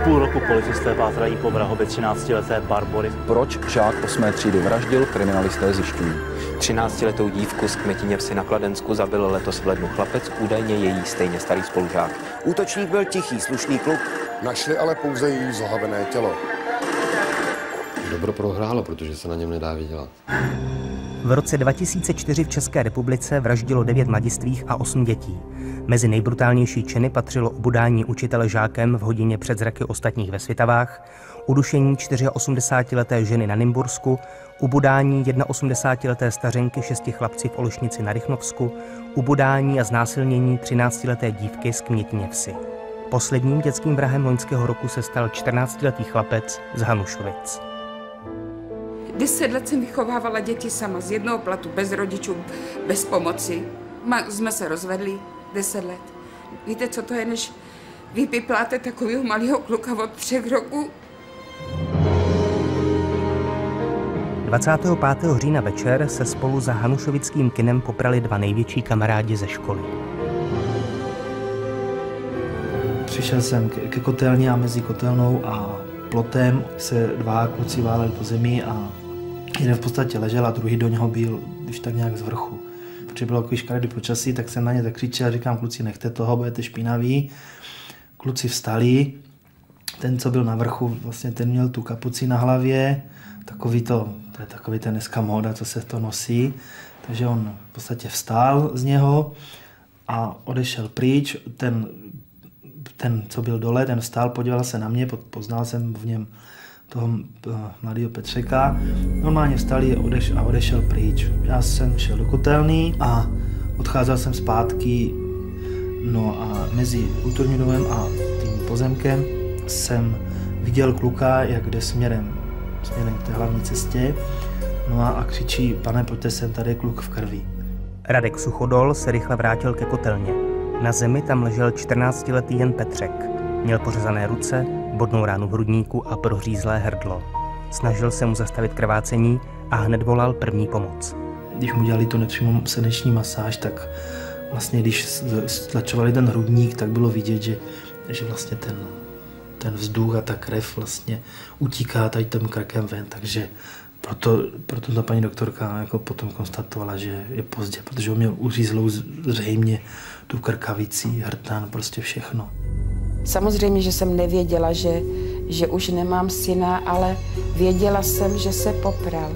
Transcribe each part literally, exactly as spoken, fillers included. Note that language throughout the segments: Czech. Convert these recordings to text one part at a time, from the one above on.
Půl roku policisté pátrají po vrahově třináctileté Barbory. Proč žák osmé třídy vraždil, kriminalisté zjišťují. třináctiletou dívku z Kmetině vsi na Kladensku zabil letos v lednu chlapec, údajně její stejně starý spolužák. Útočník byl tichý, slušný kluk. Našli ale pouze její zahavené tělo. Dobro prohrálo, protože se na něm nedá vydělat. V roce dva tisíce čtyři v České republice vraždilo devět mladistvých a osm dětí. Mezi nejbrutálnější činy patřilo ubodání učitele žákem v hodině před zraky ostatních ve Svitavách, udušení osmdesátičtyřleté ženy na Nymbursku, ubodání osmdesátijednaleté stařenky šesti chlapci v Olešnici na Rychnovsku, ubodání a znásilnění třináctileté dívky z Kmětině vsi. Posledním dětským vrahem loňského roku se stal čtrnáctiletý chlapec z Hanušovic. Deset let jsem vychovávala děti sama, z jednoho platu, bez rodičů, bez pomoci. Ma, jsme se rozvedli deset let. Víte, co to je, než vy vypláte takového malého kluka od třech roků? dvacátého pátého října večer se spolu za hanušovickým kinem poprali dva největší kamarádi ze školy. Přišel jsem ke kotelně a mezi kotelnou a plotem se dva kluci váleli po zemi a jeden v podstatě ležel a druhý do něho byl, když tak nějak z vrchu. Protože bylo takový škaredý počasí, tak jsem na ně zakřičel a říkám, kluci, nechte toho, budete špinaví. Kluci vstali, ten, co byl na vrchu, vlastně ten měl tu kapuci na hlavě, takový to, to je takový ten dneska móda, co se to nosí, takže on v podstatě vstál z něho a odešel pryč. Ten, ten co byl dole, ten vstál, podíval se na mě, poznal jsem v něm toho mladého Petřeka. Normálně vstali odeš, a odešel pryč. Já jsem šel do kotelny a odcházel jsem zpátky. No a mezi útorním domem a tím pozemkem jsem viděl kluka, jak jde směrem, směrem k té hlavní cestě. No a, a křičí, pane, pojďte sem, tady je kluk v krvi. Radek Suchodol se rychle vrátil ke kotelně. Na zemi tam ležel čtrnáctiletý Jan Petřek. Měl pořezané ruce, bodnou ránu v hrudníku a prohřízlé hrdlo. Snažil se mu zastavit krvácení a hned volal první pomoc. Když mu dělali tu nepřímou srdeční masáž, tak vlastně když stlačovali ten hrudník, tak bylo vidět, že, že vlastně ten, ten vzduch a ta krev vlastně utíká tady tím krkem ven, takže proto, proto ta paní doktorka jako potom konstatovala, že je pozdě, protože on měl uřízlou zřejmě tu krkavici, hrtan, prostě všechno. Samozřejmě, že jsem nevěděla, že, že už nemám syna, ale věděla jsem, že se popral.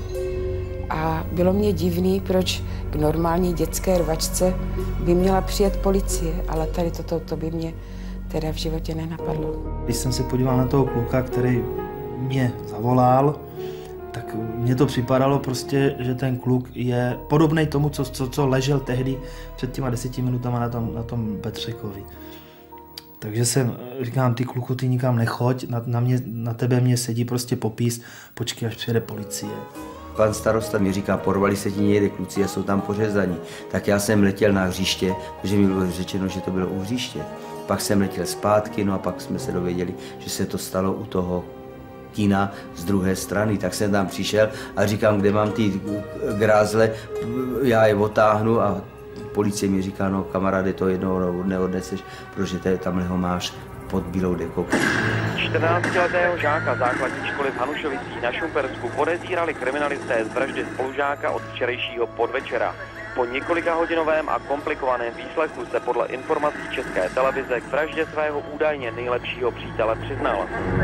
A bylo mě divný, proč k normální dětské rvačce by měla přijet policie, ale tady toto to by mě teda v životě nenapadlo. Když jsem se podíval na toho kluka, který mě zavolal, tak mně to připadalo prostě, že ten kluk je podobný tomu, co, co, co ležel tehdy před těma deseti minutama na tom, na tom Petřekovi. Takže jsem, říkám, ty kluku, ty nikam nechoď, na, na, mě, na tebe mě sedí prostě popis, počkej, až přijede policie. Pan starosta mi říká, porvali se ti někde kluci a jsou tam pořezaní. Tak já jsem letěl na hřiště, protože mi bylo řečeno, že to bylo u hřiště. Pak jsem letěl zpátky, no a pak jsme se dověděli, že se to stalo u toho kina z druhé strany. Tak jsem tam přišel a říkám, kde mám ty grázle, já je otáhnu a policie mi říká, no kamaráde, to jednoho neodneseš, protože tamhle ho máš pod bílou dekou. čtrnáctiletého žáka základní školy v Hanušovicích na Šumpersku podezírali kriminalisté z vraždy spolužáka od včerejšího podvečera. Po několikahodinovém a komplikovaném výslechu se podle informací České televize k vraždě svého údajně nejlepšího přítele přiznal.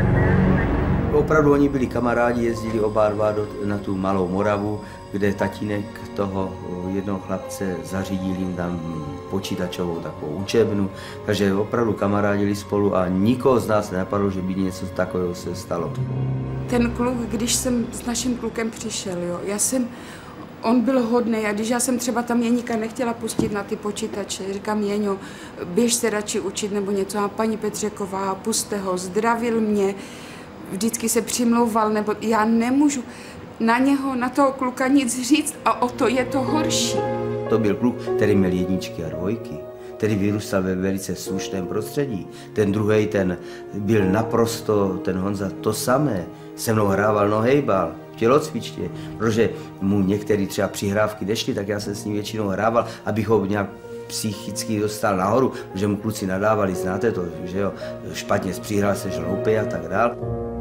Opravdu oni byli kamarádi, jezdili oba dva do, na tu Malou Moravu, kde tatínek toho jednoho chlapce zařídil jim tam počítačovou takovou učebnu, takže opravdu kamarádili spolu a nikoho z nás nenapadlo, že by něco takového se stalo. Ten kluk, když jsem s naším klukem přišel, jo, já jsem, on byl hodný a když já jsem třeba tam Jeníka nechtěla pustit na ty počítače, říkám, Jeňo, běž se radši učit nebo něco, a paní Petřeková, puste ho, zdravil mě, vždycky se přimlouval, nebo já nemůžu na něho, na toho kluka nic říct a o to je to horší. To byl kluk, který měl jedničky a dvojky, který vyrůstal ve velice slušném prostředí. Ten druhý, ten byl naprosto, ten Honza, to samé. Se mnou hrával nohejbal v tělocvičně, protože mu některé třeba přihrávky nešly, tak já jsem s ním většinou hrával, abych ho nějak psychicky dostal nahoru, že mu kluci nadávali, znáte to, že jo, špatně zpříhral se žloupy a tak dál.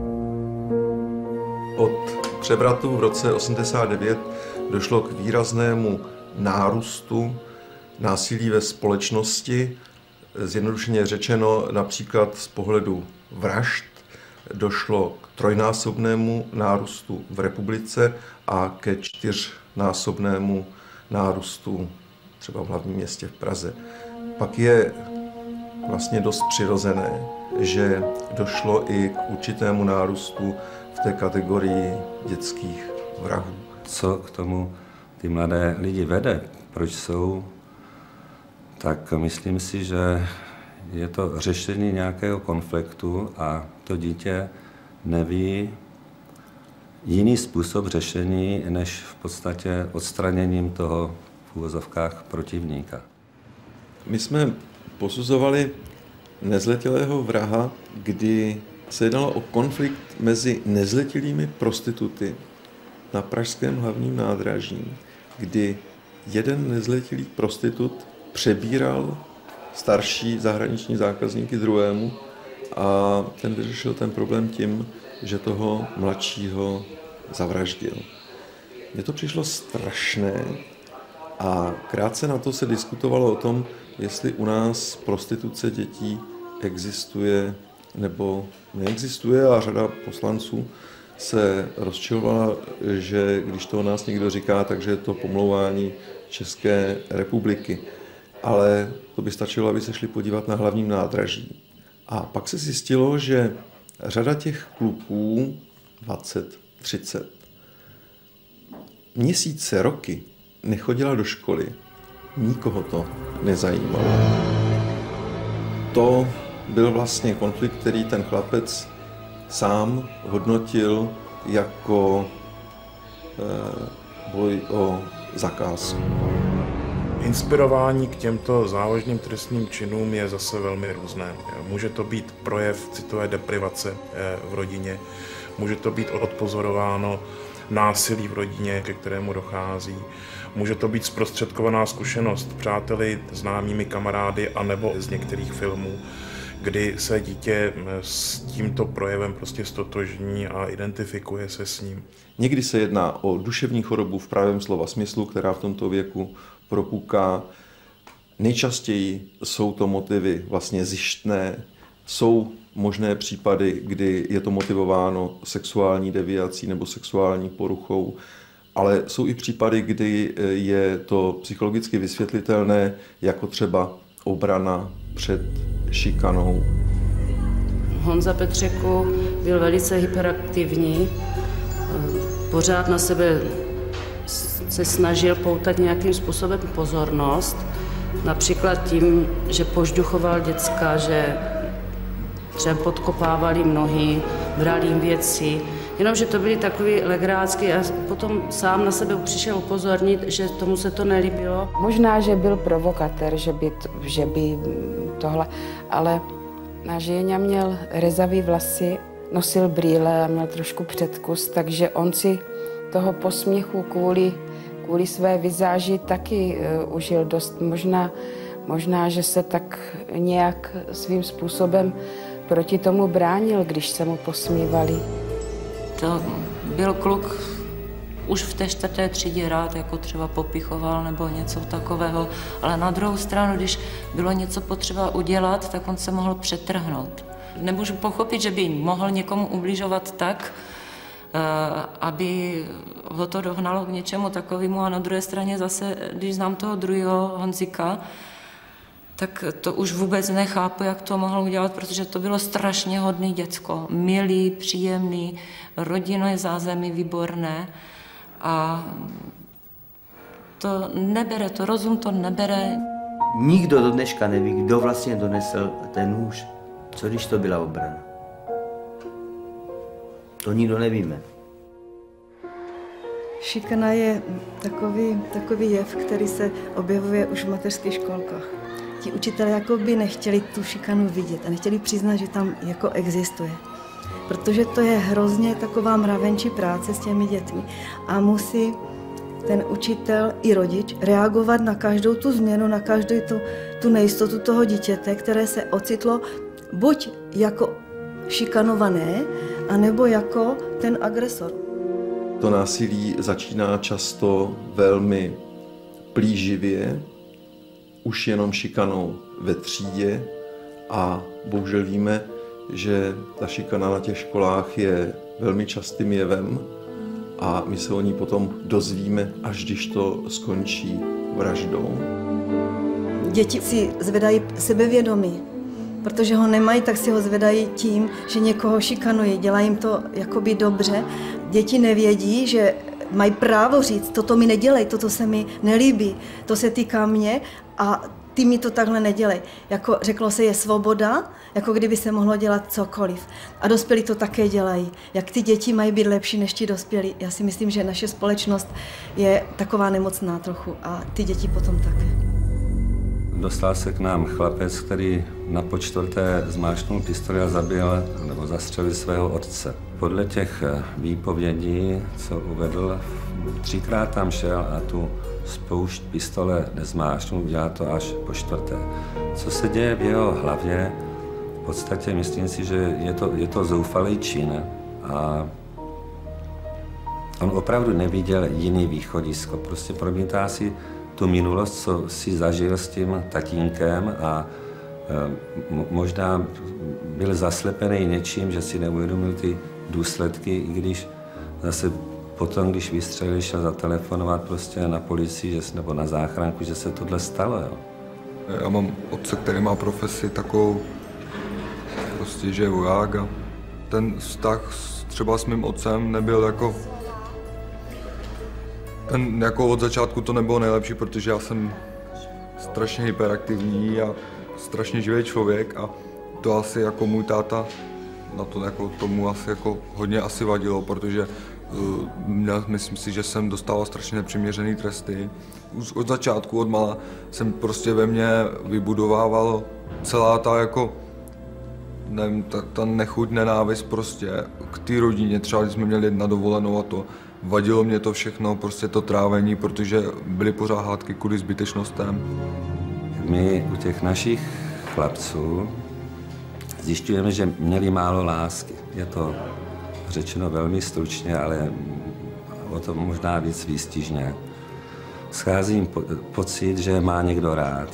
Od převratu v roce osmdesát devět došlo k výraznému nárůstu násilí ve společnosti, zjednodušeně řečeno například z pohledu vražd došlo k trojnásobnému nárůstu v republice a ke čtyřnásobnému nárůstu třeba v hlavním městě v Praze. Pak je vlastně dost přirozené, že došlo i k určitému nárůstu v té kategorii dětských vrahů. Co k tomu ty mladé lidi vede, proč jsou, tak myslím si, že je to řešení nějakého konfliktu a to dítě neví jiný způsob řešení, než v podstatě odstraněním toho v uvozovkách protivníka. My jsme posuzovali nezletilého vraha, kdy se jednalo o konflikt mezi nezletilými prostituty na pražském hlavním nádraží, kdy jeden nezletilý prostitut přebíral starší zahraniční zákazníky druhému a ten vyřešil ten problém tím, že toho mladšího zavraždil. Mně to přišlo strašné a krátce na to se diskutovalo o tom, jestli u nás prostituce dětí existuje nebo neexistuje a řada poslanců se rozčilovala, že když to o nás někdo říká, takže je to pomlouvání České republiky. Ale to by stačilo, aby se šli podívat na hlavním nádraží. A pak se zjistilo, že řada těch kluků, dvacet, třicet, měsíce, roky nechodila do školy. Nikoho to nezajímalo. To byl vlastně konflikt, který ten chlapec sám hodnotil jako boj o zakázku. Inspirování k těmto závažným trestným činům je zase velmi různé. Může to být projev citové deprivace v rodině, může to být odpozorováno násilí v rodině, ke kterému dochází, může to být zprostředkovaná zkušenost přáteli, známými kamarády anebo z některých filmů, kdy se dítě s tímto projevem prostě stotožní a identifikuje se s ním. Někdy se jedná o duševní chorobu v pravém slova smyslu, která v tomto věku propuká. Nejčastěji jsou to motivy vlastně zištné. Jsou možné případy, kdy je to motivováno sexuální deviací nebo sexuální poruchou, ale jsou i případy, kdy je to psychologicky vysvětlitelné, jako třeba obrana před šikanou. Honza Petřeku byl velice hyperaktivní, pořád na sebe se snažil poutat nějakým způsobem pozornost, například tím, že požduchoval děcka, že třeba podkopávali nohy, bral jim věci, jenomže to byly takový legrácky a potom sám na sebe přišel upozornit, že tomu se to nelíbilo. Možná, že byl provokatér, že by, že by tohle, ale náš Jeňa měl rezavý vlasy, nosil brýle a měl trošku předkus, takže on si toho posměchu kvůli, kvůli své vizáži taky uh, užil dost. Možná, možná, že se tak nějak svým způsobem proti tomu bránil, když se mu posmívali. To byl kluk už v té čtvrté třídě rád, jako třeba popichoval nebo něco takového, ale na druhou stranu, když bylo něco potřeba udělat, tak on se mohl přetrhnout. Nemůžu pochopit, že by mohl někomu ubližovat tak, aby ho to dohnalo k něčemu takovému a na druhé straně zase, když znám toho druhého Honzika, tak to už vůbec nechápu, jak to mohl udělat, protože to bylo strašně hodný děcko. Milý, příjemný, rodinné zázemí výborné a to nebere, to rozum to nebere. Nikdo do dneška neví, kdo vlastně donesl ten nůž. Co když to byla obrana? To nikdo nevíme. Šikana je takový, takový jev, který se objevuje už v mateřských školkách. Ti učitelé jako by nechtěli tu šikanu vidět a nechtěli přiznat, že tam jako existuje. Protože to je hrozně taková mravenčí práce s těmi dětmi a musí ten učitel i rodič reagovat na každou tu změnu, na každou tu, tu nejistotu toho dítěte, které se ocitlo buď jako šikanované, anebo jako ten agresor. To násilí začíná často velmi plíživě, už jenom šikanou ve třídě a bohužel víme, že ta šikana na těch školách je velmi častým jevem a my se o ní potom dozvíme, až když to skončí vraždou. Děti si zvedají sebevědomí, protože ho nemají, tak si ho zvedají tím, že někoho šikanují, dělají jim to jakoby dobře. Děti nevědí, že mají právo říct, toto mi nedělej, toto se mi nelíbí, to se týká mě a ty mi to takhle nedělej. Jako řeklo se, je svoboda, jako kdyby se mohlo dělat cokoliv. A dospělí to také dělají. Jak ty děti mají být lepší než ti dospělí? Já si myslím, že naše společnost je taková nemocná trochu a ty děti potom také. Dostal se k nám chlapec, který na počtvrté zmáčknul pistoli a zabil nebo zastřelil svého otce. Podle těch výpovědí, co uvedl, třikrát tam šel a tu spoušť pistole nezmáčknul, udělal to až po čtvrté. Co se děje v jeho hlavě, v podstatě myslím si, že je to, je to zoufalý čin a on opravdu neviděl jiný východisko. Prostě promítá si tu minulost, co si zažil s tím tatínkem a e, možná byl zaslepený něčím, že si neuvědomil ty důsledky, i když zase potom, když vystřelil, šel zatelefonovat prostě na policii že, nebo na záchranku, že se tohle stalo. Jo. Já mám otce, který má profesi takovou, prostě, že je voják a ten vztah třeba s mým otcem nebyl jako Ten jako od začátku to nebylo nejlepší, protože já jsem strašně hyperaktivní a strašně živý člověk a to asi jako můj táta na to jako tomu asi jako hodně asi vadilo, protože uh, myslím si, že jsem dostával strašně nepřiměřený tresty. Už od začátku, od mala jsem prostě ve mně vybudovával celá ta jako nevím, ta, ta nechuť, nenávist prostě k té rodině, třeba když jsme měli na dovolenou a to. Vadilo mě to všechno, prostě to trávení, protože byly pořád hádky kvůli zbytečnostem. My u těch našich chlapců zjišťujeme, že měli málo lásky. Je to řečeno velmi stručně, ale o tom možná víc výstižně. Schází jim po, pocit, že má někdo rád.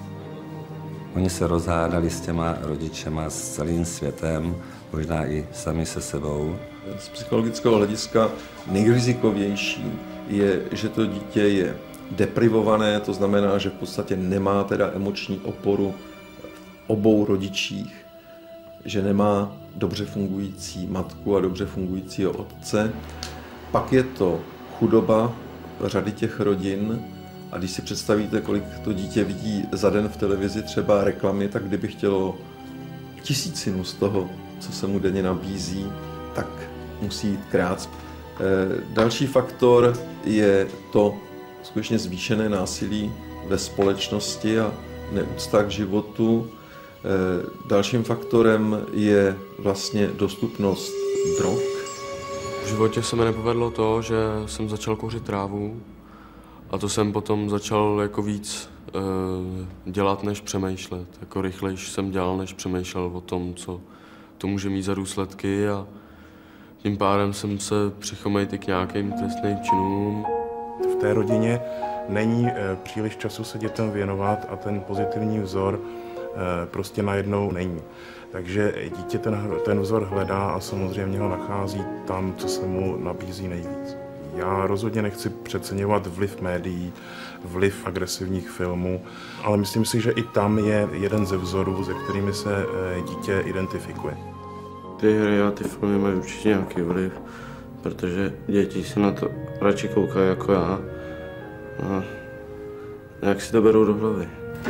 Oni se rozhádali s těma rodičema, s celým světem, možná i sami se sebou. Z psychologického hlediska nejrizikovější je, že to dítě je deprivované, to znamená, že v podstatě nemá teda emoční oporu v obou rodičích, že nemá dobře fungující matku a dobře fungujícího otce. Pak je to chudoba řady těch rodin a když si představíte, kolik to dítě vidí za den v televizi třeba reklamy, tak kdyby chtělo tisícinu z toho, co se mu denně nabízí, tak musí jít krát. Další faktor je to skutečně zvýšené násilí ve společnosti a neúcta k životu. Dalším faktorem je vlastně dostupnost drog. V životě se mi nepovedlo to, že jsem začal kouřit trávu a to jsem potom začal jako víc dělat, než přemýšlet. Jako rychlejš jsem dělal, než přemýšlel o tom, co to může mít za důsledky a tím pádem jsem se přichomejt i k nějakým trestným činům. V té rodině není e, příliš času se dětem věnovat a ten pozitivní vzor e, prostě najednou není. Takže dítě ten, ten vzor hledá a samozřejmě ho nachází tam, co se mu nabízí nejvíc. Já rozhodně nechci přeceňovat vliv médií, vliv agresivních filmů, ale myslím si, že i tam je jeden ze vzorů, se kterými se e, dítě identifikuje. Ty hry a ty filmy mají určitě nějaký vliv, protože děti se na to radši koukají jako já a nějak si to berou do hlavy.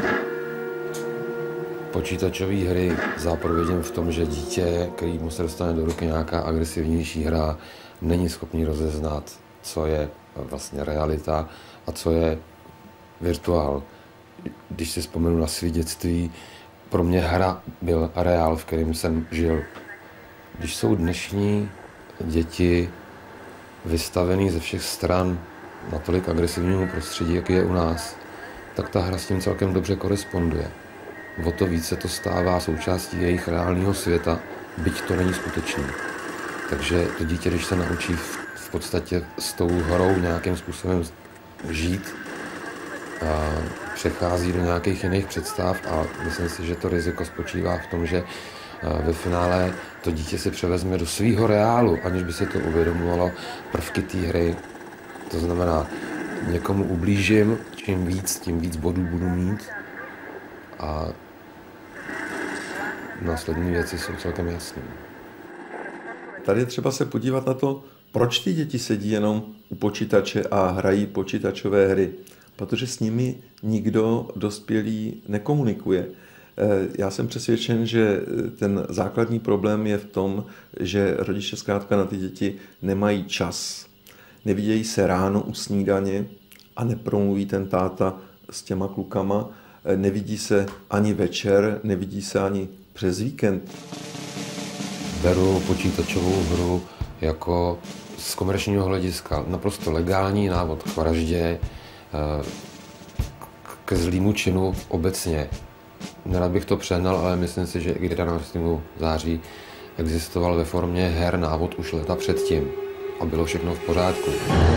Počítačové hry zápovědím v tom, že dítě, který mu se dostane do ruky nějaká agresivnější hra, není schopný rozeznat, co je vlastně realita a co je virtuál. Když si vzpomenu na svý dětství, pro mě hra byl reál, v kterém jsem žil. Když jsou dnešní děti vystavený ze všech stran natolik agresivnímu prostředí, jak je u nás, tak ta hra s tím celkem dobře koresponduje. O to více to stává součástí jejich reálného světa, byť to není skutečný. Takže to dítě, když se naučí v, v podstatě s tou hrou nějakým způsobem žít, a přechází do nějakých jiných představ a myslím si, že to riziko spočívá v tom, že ve finále to dítě si převezme do svého reálu, aniž by se to uvědomovalo prvky té hry. To znamená, někomu ublížím, čím víc, tím víc bodů budu mít a následní věci jsou celkem jasné. Tady je třeba se podívat na to, proč ty děti sedí jenom u počítače a hrají počítačové hry. Protože s nimi nikdo dospělý nekomunikuje. Já jsem přesvědčen, že ten základní problém je v tom, že rodiče zkrátka na ty děti nemají čas. Nevidějí se ráno u snídaně a nepromluví ten táta s těma klukama. Nevidí se ani večer, nevidí se ani přes víkend. Beru počítačovou hru jako z komerčního hlediska naprosto legální návod k vraždě, ke zlýmu činu obecně. Nerad bych to přehnal, ale myslím si, že i jedenáctého září existoval ve formě her návod už leta předtím a bylo všechno v pořádku.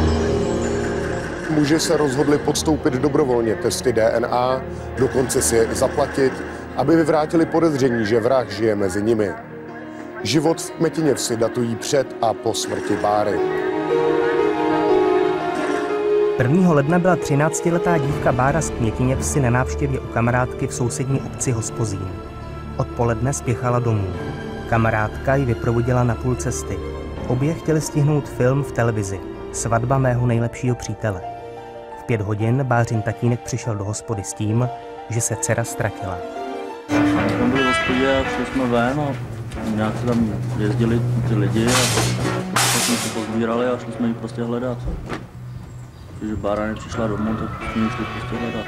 Muži se rozhodli podstoupit dobrovolně testy D N A, dokonce si je zaplatit, aby vyvrátili podezření, že vrah žije mezi nimi. Život v Kmetině Vsi datují před a po smrti Báry. prvního ledna byla třináctiletá dívka Bára z Kmětině Vsi na návštěvě u kamarádky v sousední obci Hospozín. Odpoledne spěchala domů. Kamarádka ji vyprovodila na půl cesty. Obě chtěli stihnout film v televizi Svatba mého nejlepšího přítele. V pět hodin Bářin tatínek přišel do hospody s tím, že se dcera ztratila. My jsme byli v hospodě a šli jsme ven a nějak se tam jezdili ty lidi a tak jsme se pozbírali a šli jsme ji prostě hledat. Když Bára nepřišla domů, tak jsme ji šli prostě hledat.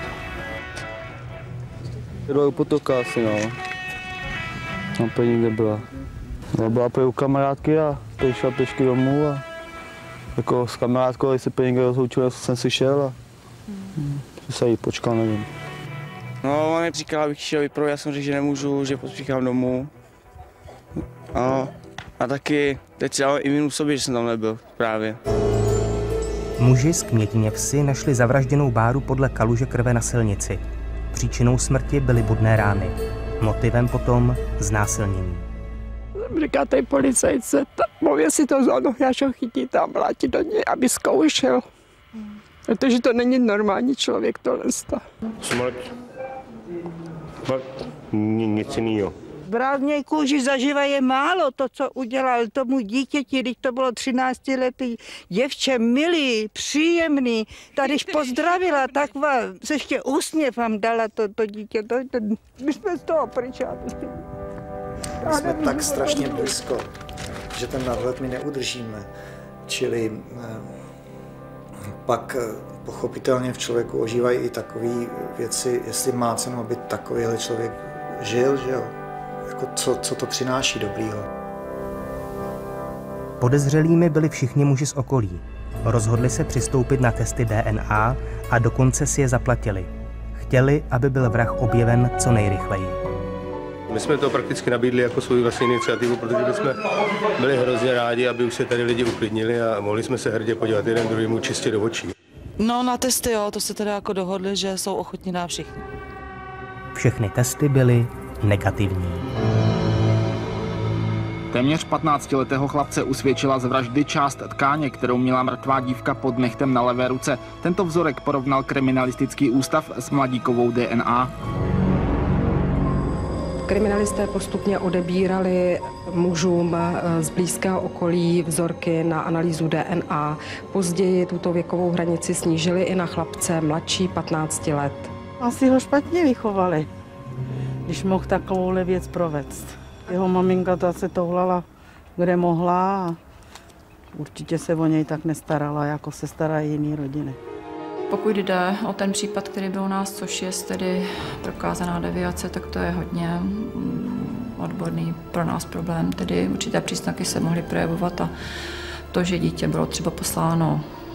Byla u potoka asi, no. Tam paní nikde byla. No, byla prý u kamarádky a přišla pěšky domů a jako s kamarádkou, když se někde rozloučil, jsem si šel a hmm. se jí počkal, nevím. No, on mi říkal, abych šel vyprovit, já jsem řekl, že nemůžu, že pospíchám domů. No, a taky teď si dávám i vinu sobě, že jsem tam nebyl právě. Muži z Kmětině Vsi našli zavražděnou Báru podle kaluže krve na silnici. Příčinou smrti byly bodné rány. Motivem potom znásilnění. Říká té policajce, pově si to za nohy, až ho chytí tam, mlátí do něj, aby zkoušel. Protože to není normální člověk, tohle. Smrt. Fakt nic jiného. Brát něj kůži zaživa je málo, to, co udělal tomu dítěti, když to bylo třináctiletý děvče, milý, příjemný. Ta, když pozdravila, tak vám, se ještě úsměv vám dala to, to dítě. To, to, my jsme z toho pryčali. My jsme tak strašně blízko, že ten nadhled my neudržíme. Čili eh, pak eh, pochopitelně v člověku ožívají i takové věci, jestli má cenu, aby takovýhle člověk žil, že jo? Jako co, co to přináší dobrýho. Podezřelými byli všichni muži z okolí. Rozhodli se přistoupit na testy D N A a dokonce si je zaplatili. Chtěli, aby byl vrah objeven co nejrychleji. My jsme to prakticky nabídli jako svou vlastní iniciativu, protože bychom byli hrozně rádi, aby už se tady lidi uklidnili a mohli jsme se hrdě podívat jeden druhému čistě do očí. No na testy jo, to se teda jako dohodli, že jsou ochotní na všichni. Všechny testy byly negativní. Téměř patnáctiletého chlapce usvědčila z vraždy část tkáně, kterou měla mrtvá dívka pod nehtem na levé ruce. Tento vzorek porovnal kriminalistický ústav s mladíkovou D N A. Kriminalisté postupně odebírali mužům z blízkého okolí vzorky na analýzu D N A. Později tuto věkovou hranici snížili i na chlapce mladší patnácti let. Asi ho špatně vychovali, když mohl takovouhle věc provést. Jeho maminka ta se touhlala, kde mohla a určitě se o něj tak nestarala, jako se starají jiné rodiny. Pokud jde o ten případ, který byl u nás, což je tedy prokázaná deviace, tak to je hodně odborný pro nás problém. Tedy určité příznaky se mohly projevovat a to, že dítě bylo třeba posláno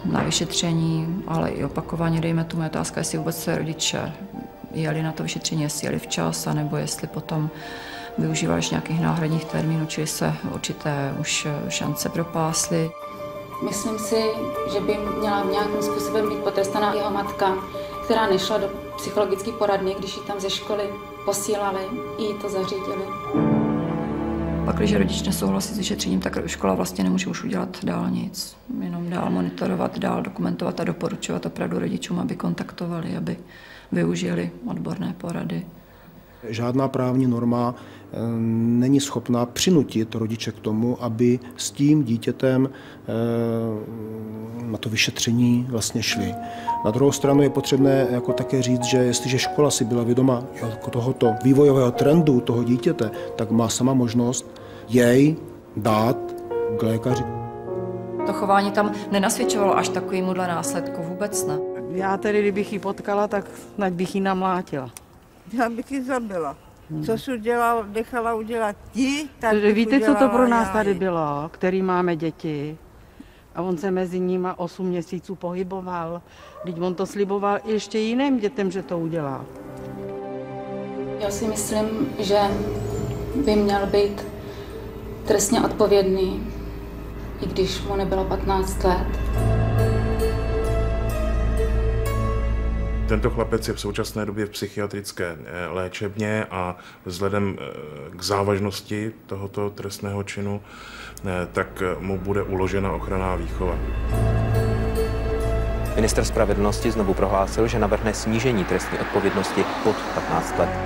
na vyšetření, ale i opakovaně, dejme tomu otázka, jestli vůbec své rodiče jeli na to vyšetření, jestli jeli včas, anebo jestli potom využívali nějakých náhradních termínů, čili se určité už šance propásly. Myslím si, že by měla nějakým způsobem být potrestaná jeho matka, která nešla do psychologické poradny, když ji tam ze školy posílali, jí to zařídili. Pak, když rodič nesouhlasí s vyšetřením, tak škola vlastně nemůže už udělat dál nic. Jenom dál monitorovat, dál dokumentovat a doporučovat opravdu rodičům, aby kontaktovali, aby využili odborné porady. Žádná právní norma není schopná přinutit rodiče k tomu, aby s tím dítětem na to vyšetření vlastně šli. Na druhou stranu je potřebné jako také říct, že jestliže škola si byla vědoma jako tohoto vývojového trendu toho dítěte, tak má sama možnost jej dát k lékaři. To chování tam nenasvědčovalo až takovýmuhle následku, vůbec ne. Já tedy, kdybych ji potkala, tak snad bych ji namlátila. Já bych ji zabila. Co jsi udělal, nechala udělat ti, tak bych Víte, co to pro nás já. tady bylo, který máme děti? A on se mezi nimi osm měsíců pohyboval. Vždyť on to sliboval ještě jiným dětem, že to udělá. Já si myslím, že by měl být trestně odpovědný, i když mu nebylo patnáct let. Tento chlapec je v současné době v psychiatrické léčebně a vzhledem k závažnosti tohoto trestného činu, tak mu bude uložena ochranná výchova. Ministr spravedlnosti znovu prohlásil, že navrhne snížení trestní odpovědnosti pod patnáct let.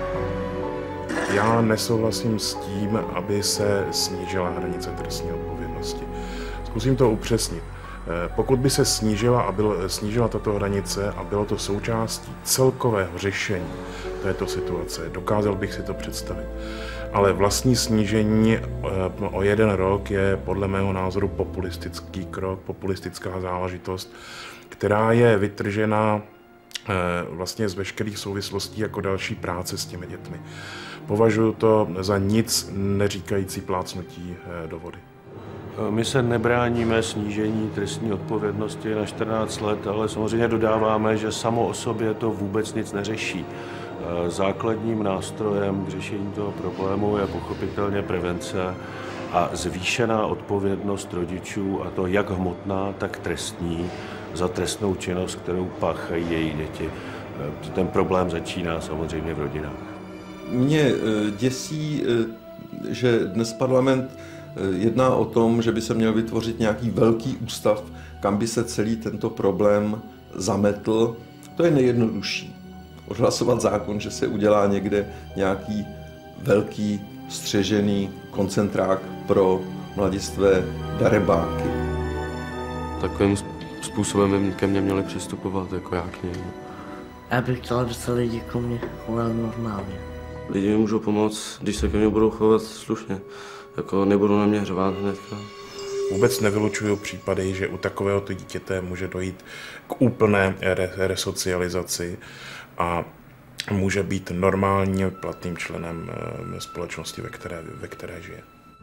Já nesouhlasím s tím, aby se snížila hranice trestní odpovědnosti. Zkusím to upřesnit. Pokud by se snížila, a byl, snížila tato hranice a bylo to součástí celkového řešení této situace, dokázal bych si to představit. Ale vlastní snížení o jeden rok je podle mého názoru populistický krok, populistická záležitost, která je vytržena vlastně z veškerých souvislostí jako další práce s těmi dětmi. Považuji to za nic neříkající plácnutí do vody. My se nebráníme snížení trestní odpovědnosti na čtrnáct let, ale samozřejmě dodáváme, že samo o sobě to vůbec nic neřeší. Základním nástrojem k řešení toho problému je pochopitelně prevence a zvýšená odpovědnost rodičů, a to jak hmotná, tak trestní, za trestnou činnost, kterou páchají její děti. Ten problém začíná samozřejmě v rodinách. Mě děsí, že dnes parlament jedná o tom, že by se měl vytvořit nějaký velký ústav, kam by se celý tento problém zametl. To je nejjednodušší. Odhlasovat zákon, že se udělá někde nějaký velký střežený koncentrák pro mladistvé darebáky. Takovým způsobem by ke mně měli přistupovat jako já k němu. Já bych chtěla, aby se lidi ke mně chovali normálně. Lidi mi můžou pomoct, když se ke mně budou chovat slušně. Jako nebudou na mě hřvát hnedka. Vůbec nevylučuju případy, že u takovéhoto dítěte může dojít k úplné re- resocializaci a může být normálně platným členem společnosti, ve které, ve které žije.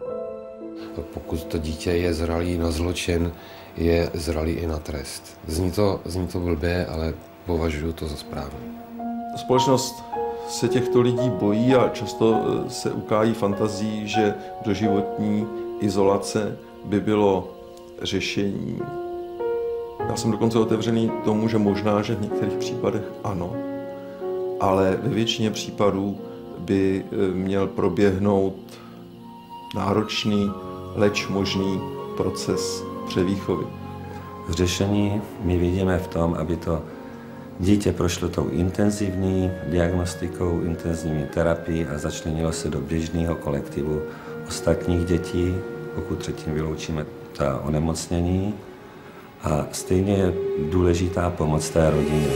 Pokud to dítě je zralý na zločin, je zralý i na trest. Zní to, zní to blbě, ale považuji to za správné. Společnost se těchto lidí bojí a často se ukájí fantazí, že doživotní izolace by bylo řešení. Já jsem dokonce otevřený tomu, že možná, že v některých případech ano, ale ve většině případů by měl proběhnout náročný, leč možný proces převýchovy. Řešení my vidíme v tom, aby to dítě prošlo tou intenzivní diagnostikou, intenzivní terapií a začlenilo se do běžného kolektivu ostatních dětí, pokud třetím vyloučíme ta onemocnění. A stejně je důležitá pomoc té rodině.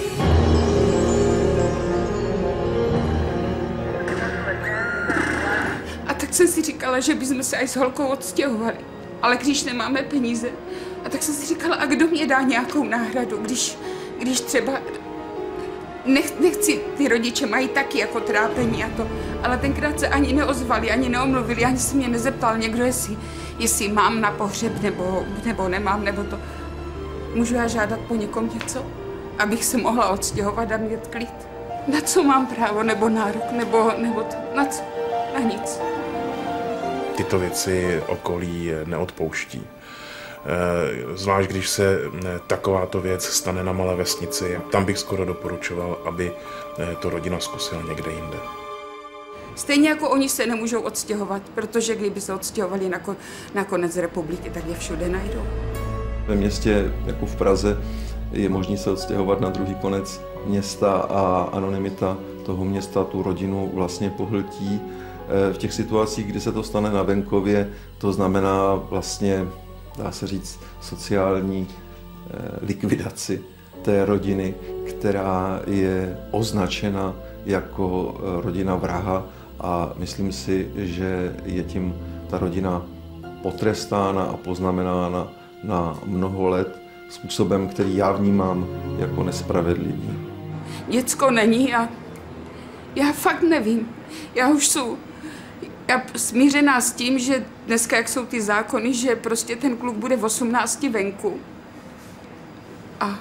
A tak jsem si říkala, že bychom se aj s holkou odstěhovali. Ale když nemáme peníze, a tak jsem si říkala, a kdo mě dá nějakou náhradu, když, když třeba Nech, nechci, ty rodiče mají taky jako trápení a to, ale tenkrát se ani neozvali, ani neomluvili, ani se mě nezeptal někdo, jestli, jestli mám na pohřeb nebo, nebo nemám, nebo to. Můžu já žádat po někom něco, abych se mohla odstěhovat a mít klid? Na co mám právo nebo nárok, nebo, nebo to, na co? Na nic. Tyto věci okolí neodpouští. Zvlášť, když se takováto věc stane na malé vesnici, tam bych skoro doporučoval, aby to rodina zkusila někde jinde. Stejně jako oni se nemůžou odstěhovat, protože kdyby se odstěhovali na, ko, na konec republiky, tak je všude najdou. Ve městě, jako v Praze, je možné se odstěhovat na druhý konec města a anonymita toho města tu rodinu vlastně pohltí. V těch situacích, kdy se to stane na venkově, to znamená vlastně, dá se říct, sociální likvidaci té rodiny, která je označena jako rodina vraha a myslím si, že je tím ta rodina potrestána a poznamenána na mnoho let způsobem, který já vnímám jako nespravedlivý. Děcko není a já fakt nevím. Já už jsou já smířená s tím, že dneska, jak jsou ty zákony, že prostě ten kluk bude v osmnácti venku. A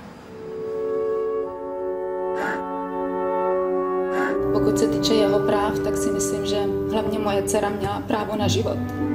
pokud se týče jeho práv, tak si myslím, že hlavně moje dcera měla právo na život.